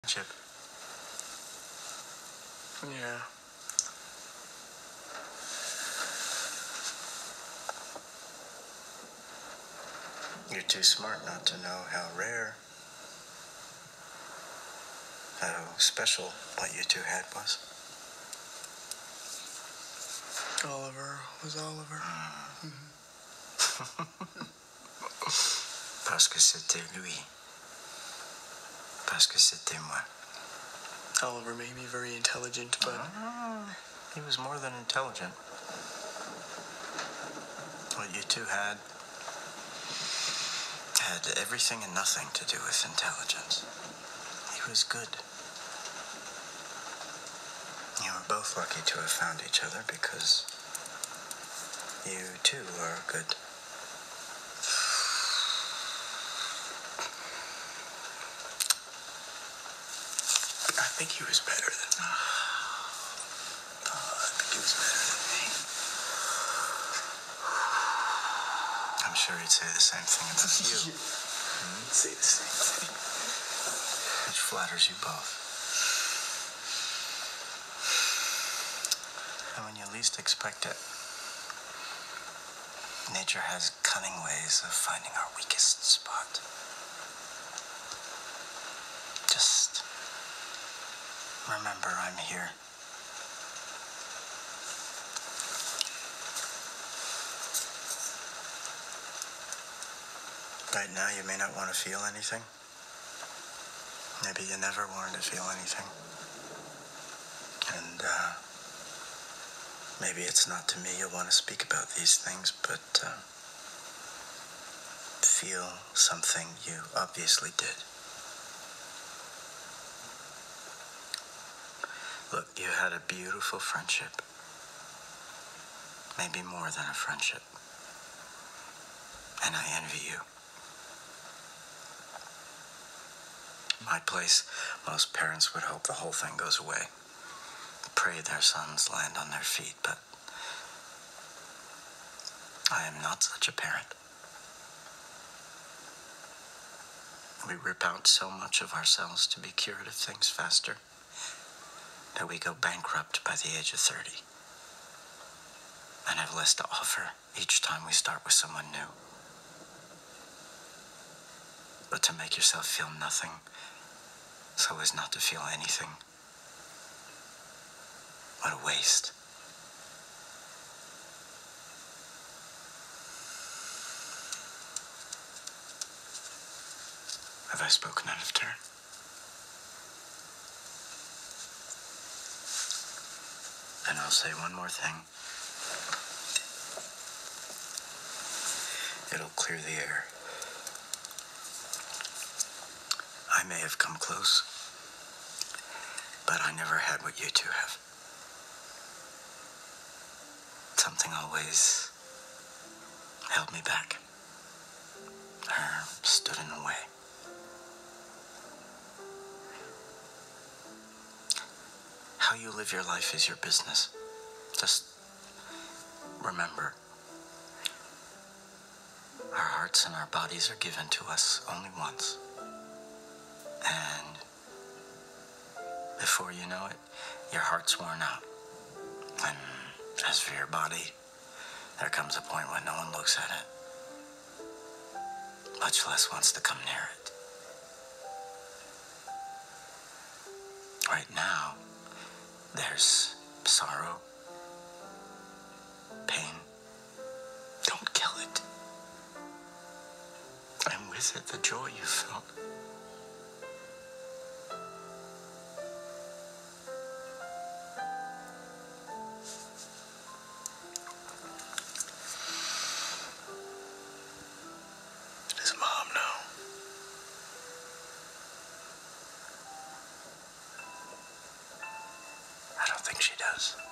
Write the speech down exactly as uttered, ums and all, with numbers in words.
Chip. Yeah. You're too smart not to know how rare, how special what you two had was. Oliver was Oliver. Mm. Mm-hmm. Parce que c'était lui. Parce que c'était moi. Oliver made me very intelligent, but... Uh, he was more than intelligent. What you two had had everything and nothing to do with intelligence. He was good. You were both lucky to have found each other because you too are good. I think he was better than me. Oh, I think he was better than me. I'm sure he'd say the same thing about you. Hmm? He'd say the same thing. Which flatters you both. And when you least expect it, nature has cunning ways of finding our weakest spot. Just remember I'm here. Right now, you may not want to feel anything. Maybe you never wanted to feel anything. And, uh, maybe it's not to me you'll want to speak about these things, but, uh, feel something you obviously did. Look, you had a beautiful friendship. Maybe more than a friendship. And I envy you. My place, most parents would hope the whole thing goes away. Pray their sons land on their feet, but I am not such a parent. We rip out so much of ourselves to be cured of things faster that we go bankrupt by the age of thirty and have less to offer each time we start with someone new. But to make yourself feel nothing so as not to feel anything, what a waste. Have I spoken out of turn? And I'll say one more thing. It'll clear the air. I may have come close, but I never had what you two have. Something always held me back, or stood in the way. How you live your life is your business. Just remember, our hearts and our bodies are given to us only once. And before you know it, your heart's worn out. And as for your body, there comes a point when no one looks at it, much less wants to come near it. Right now, there's sorrow, pain. Don't kill it. And with it, the joy you felt. Does Mom know? I don't think she does.